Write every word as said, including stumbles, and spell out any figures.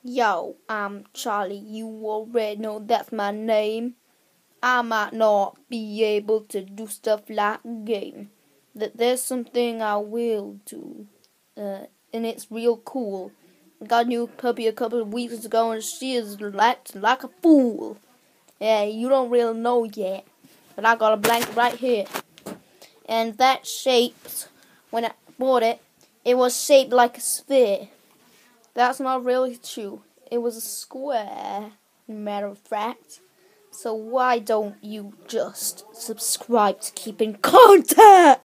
Yo, I'm Charlie. You already know that's my name. I might not be able to do stuff like game. That there's something I will do, uh, and it's real cool. I got a new puppy a couple of weeks ago, and she is acting like a fool. Yeah, you don't really know yet, but I got a blanket right here, and that shaped when I bought it. It was shaped like a sphere. That's not really true. It was a square, matter of fact. So why don't you just subscribe to keep in contact?